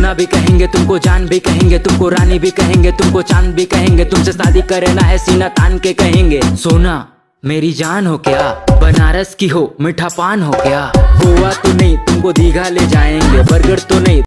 सोना भी कहेंगे तुमको, जान भी कहेंगे तुमको, रानी भी कहेंगे तुमको, चांद भी कहेंगे तुमसे, शादी करना है सीना तान के कहेंगे। सोना मेरी जान हो क्या, बनारस की हो मीठा पान हो क्या, गोवा तो नहीं तुमको दीघा ले जाएंगे, बर्गर तो नहीं